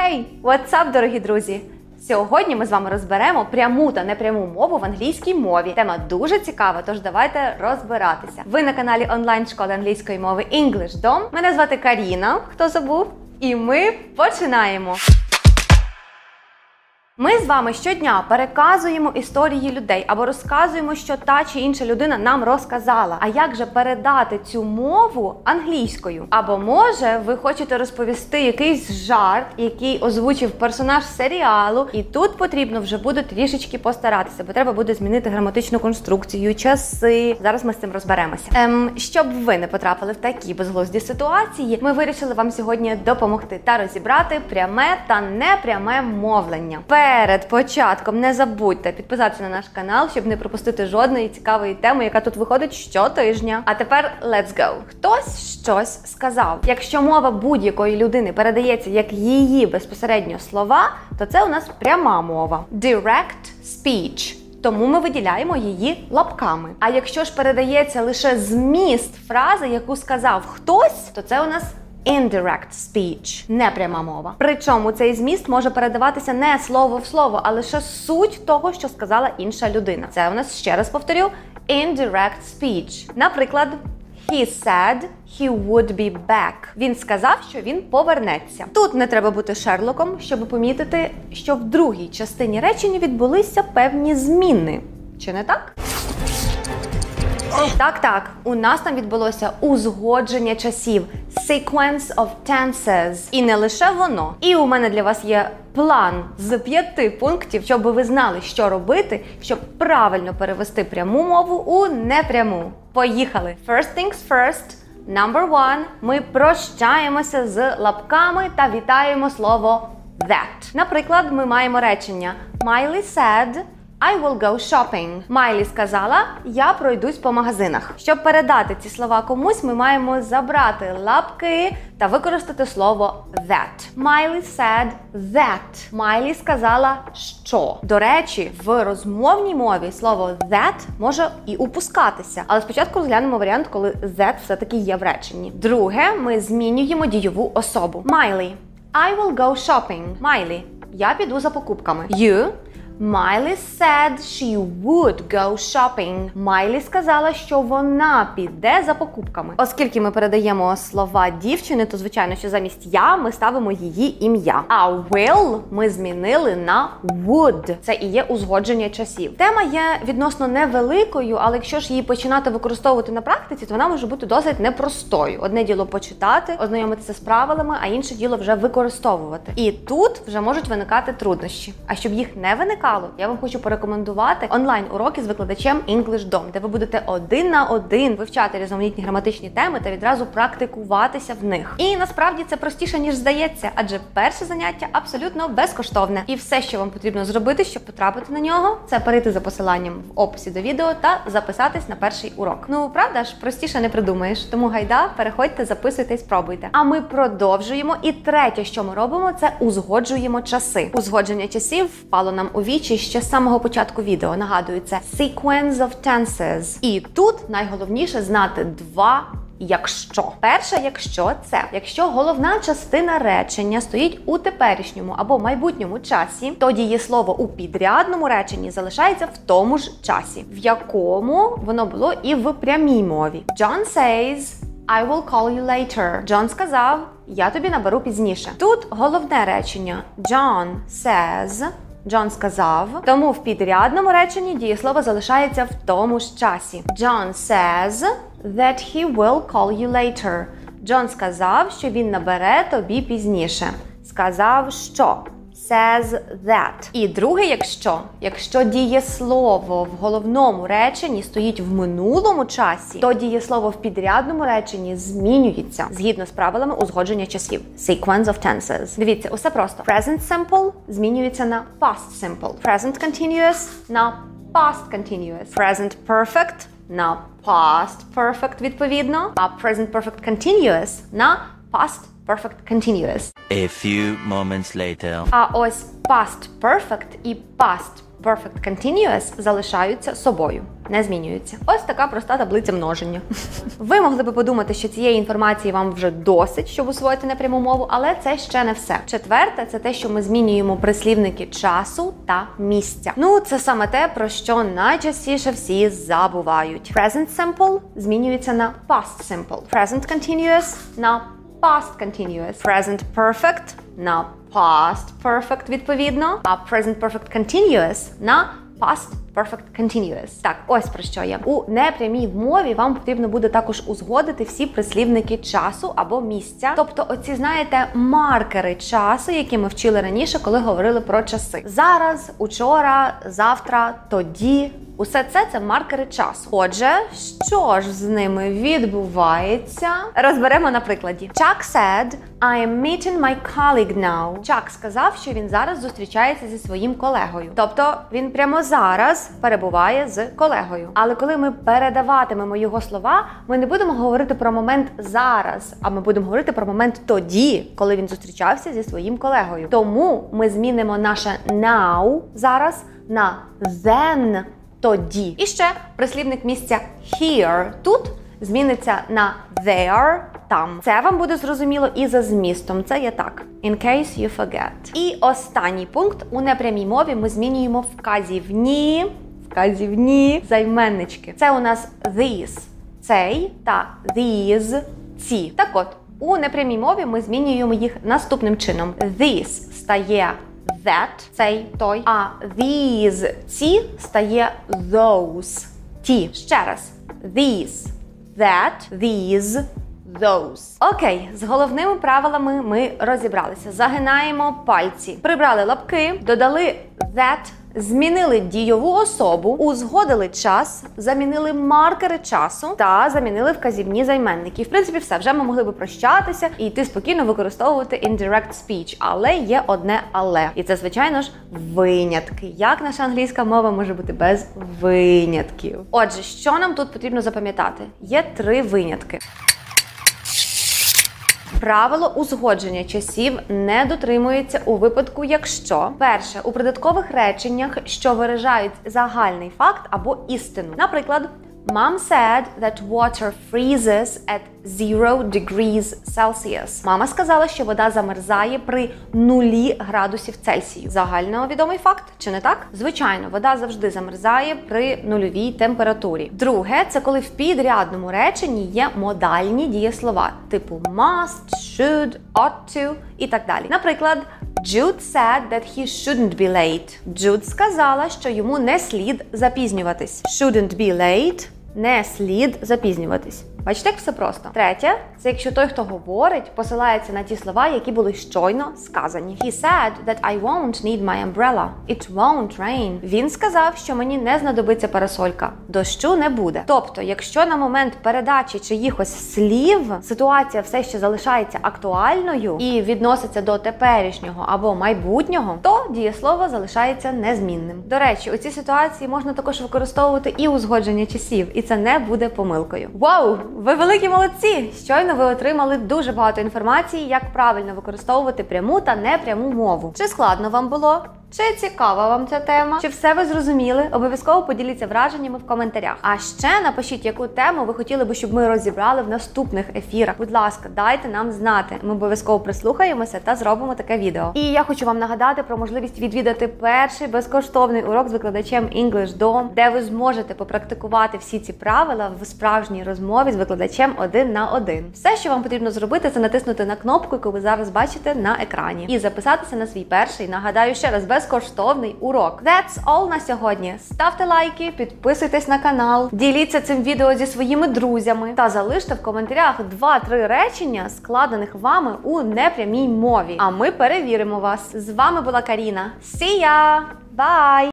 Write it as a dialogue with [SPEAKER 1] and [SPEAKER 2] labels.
[SPEAKER 1] Hey, what's up, дорогі друзі! Сьогодні ми з вами розберемо пряму та непряму мову в англійській мові. Тема дуже цікава, тож давайте розбиратися. Ви на каналі онлайн-школи англійської мови English Dom. Мене звати Каріна, хто забув, і ми починаємо. Ми з вами щодня переказуємо історії людей або розказуємо, що та чи інша людина нам розказала. А як же передати цю мову англійською? Або може ви хочете розповісти якийсь жарт, який озвучив персонаж серіалу, і тут потрібно вже буде трішечки постаратися, бо треба буде змінити граматичну конструкцію, часи. Зараз ми з цим розберемося. Щоб ви не потрапили в такі безглузді ситуації, ми вирішили вам сьогодні допомогти та розібрати пряме та непряме мовлення. Перед початком не забудьте підписатися на наш канал, щоб не пропустити жодної цікавої теми, яка тут виходить щотижня. А тепер let's go! Хтось щось сказав. Якщо мова будь-якої людини передається як її безпосередньо слова, то це у нас пряма мова. Direct speech. Тому ми виділяємо її лапками. А якщо ж передається лише зміст фрази, яку сказав хтось, то це у нас indirect speech, непряма мова. Причому цей зміст може передаватися не слово в слово, а лише суть того, що сказала інша людина. Це у нас, ще раз повторю, indirect speech. Наприклад, he said he would be back. Він сказав, що він повернеться. Тут не треба бути Шерлоком, щоб помітити, що в другій частині речення відбулися певні зміни. Чи не так? Так, у нас там відбулося узгодження часів, sequence of tenses. І не лише воно. І у мене для вас є план з 5 пунктів, щоб ви знали, що робити, щоб правильно перевести пряму мову у непряму. Поїхали! First things first. Number 1. Ми прощаємося з лапками та вітаємо слово that. Наприклад, ми маємо речення Miley said I will go shopping. Майлі сказала, я пройдусь по магазинах. Щоб передати ці слова комусь, ми маємо забрати лапки та використати слово that. Miley said that. Майлі сказала, що. До речі, в розмовній мові слово that може і упускатися. Але спочатку розглянемо варіант, коли that все-таки є в реченні. Друге, ми змінюємо дієву особу. Miley, I will go shopping. Майлі, я піду за покупками. You, Miley said she would go shopping. Майлі сказала, що вона піде за покупками. Оскільки ми передаємо слова дівчини, то звичайно, що замість я ми ставимо її ім'я. А will ми змінили на would. Це і є узгодження часів. Тема є відносно невеликою, але якщо ж її починати використовувати на практиці, то вона може бути досить непростою. Одне діло почитати, ознайомитися з правилами, а інше діло вже використовувати. І тут вже можуть виникати труднощі. А щоб їх не виникало, я вам хочу порекомендувати онлайн-уроки з викладачем English Dom, де ви будете 1 на 1 вивчати різноманітні граматичні теми та відразу практикуватися в них. І насправді це простіше, ніж здається, адже перше заняття абсолютно безкоштовне. І все, що вам потрібно зробити, щоб потрапити на нього, це перейти за посиланням в описі до відео та записатись на перший урок. Ну, правда ж, простіше не придумаєш. Тому гайда, переходьте, записуйтесь, пробуйте. А ми продовжуємо. І третє, що ми робимо, це узгоджуємо часи. Узгодження часів впало нам у вічі ще з самого початку відео. Нагадую, це sequence of tenses. І тут найголовніше знати 2 якщо. Перше якщо – це якщо головна частина речення стоїть у теперішньому або майбутньому часі, то дієслово у підрядному реченні залишається в тому ж часі, в якому воно було і в прямій мові. John says I will call you later. Джон сказав, я тобі наберу пізніше. Тут головне речення John says, Джон сказав, тому в підрядному реченні дієслово залишається в тому ж часі. John says that he will call you later. Джон сказав, що він набере тобі пізніше. Сказав, що. Says that. І друге якщо дієслово в головному реченні стоїть в минулому часі, то дієслово в підрядному реченні змінюється згідно з правилами узгодження часів. Sequence of tenses. Дивіться, усе просто. Present simple змінюється на past simple. Present continuous на past continuous. Present perfect на past perfect відповідно. А present perfect continuous на past perfect continuous.
[SPEAKER 2] A few moments later.
[SPEAKER 1] А ось past perfect і past perfect continuous залишаються собою. не змінюються. Ось така проста таблиця множення. Ви могли би подумати, що цієї інформації вам вже досить, щоб усвоїти непряму мову, але це ще не все. Четверте – це те, що ми змінюємо прислівники часу та місця. Ну, це саме те, про що найчастіше всі забувають. Present simple змінюється на past simple. Present continuous на past continuous. Present perfect на past perfect, відповідно. А present perfect continuous на past perfect continuous. Так, ось про що я. У непрямій мові вам потрібно буде також узгодити всі прислівники часу або місця. Тобто оці, знаєте, маркери часу, які ми вчили раніше, коли говорили про часи. Зараз, учора, завтра, тоді. Усе це маркери часу. Отже, що ж з ними відбувається? Розберемо на прикладі. Chuck said, I am meeting my colleague now. Чак сказав, що він зараз зустрічається зі своїм колегою. Тобто, він прямо зараз перебуває з колегою. Але коли ми передаватимемо його слова, ми не будемо говорити про момент зараз, а ми будемо говорити про момент тоді, коли він зустрічався зі своїм колегою. Тому ми змінимо наше now зараз на then тоді. І ще прислівник місця here тут зміниться на there там. Це вам буде зрозуміло і за змістом. Це є так. In case you forget. І останній пункт. У непрямій мові ми змінюємо вказівні займеннички. Це у нас this, цей та these, ці. Так от, у непрямій мові ми змінюємо їх наступним чином. This стає that, цей, той, а these, ці, стає those, ті. Ще раз. These, that, these, those. Окей, з головними правилами ми розібралися. Загинаємо пальці. Прибрали лапки, додали that, змінили дійову особу, узгодили час, замінили маркери часу та замінили вказівні займенники. В принципі, все. Вже ми могли би прощатися і йти спокійно використовувати indirect speech. Але є одне але. І це, звичайно ж, винятки. Як наша англійська мова може бути без винятків? Отже, що нам тут потрібно запам'ятати? Є 3 винятки. Правило узгодження часів не дотримується у випадку, якщо перше, у придаткових реченнях, що виражають загальний факт або істину. Наприклад, Mom said that water freezes at 0 degrees Celsius. Мама сказала, що вода замерзає при 0 градусів Цельсію. Загальновідомий факт, чи не так? Звичайно, вода завжди замерзає при нульовій температурі. Друге, це коли в підрядному реченні є модальні дієслова, типу must, should, ought to і так далі. Наприклад, Jude said that he shouldn't be late. Jude сказала, що йому не слід запізнюватись. Shouldn't be late – не слід запізнюватись. Бачите, як все просто. Третє – це якщо той, хто говорить, посилається на ті слова, які були щойно сказані. He said that I won't need my umbrella. It won't rain. Він сказав, що мені не знадобиться парасолька. Дощу не буде. Тобто, якщо на момент передачі чиїхось слів ситуація все ще залишається актуальною і відноситься до теперішнього або майбутнього, то дієслово залишається незмінним. До речі, у цій ситуації можна також використовувати і узгодження часів, і це не буде помилкою. Вау! Ви великі молодці! Щойно ви отримали дуже багато інформації, як правильно використовувати пряму та непряму мову. Чи складно вам було? Чи цікава вам ця тема? Чи все ви зрозуміли? Обов'язково поділіться враженнями в коментарях. А ще напишіть, яку тему ви хотіли б, щоб ми розібрали в наступних ефірах. Будь ласка, дайте нам знати. Ми обов'язково прислухаємося та зробимо таке відео. І я хочу вам нагадати про можливість відвідати перший безкоштовний урок з викладачем English Dom, де ви зможете попрактикувати всі ці правила в справжній розмові з викладачем 1 на 1. Все, що вам потрібно зробити, це натиснути на кнопку, яку ви зараз бачите на екрані, і записатися на свій перший, нагадаю ще раз, безкоштовний урок. That's all на сьогодні. Ставте лайки, підписуйтесь на канал, діліться цим відео зі своїми друзями та залиште в коментарях 2-3 речення, складених вами у непрямій мові. А ми перевіримо вас. З вами була Каріна. See ya! Bye!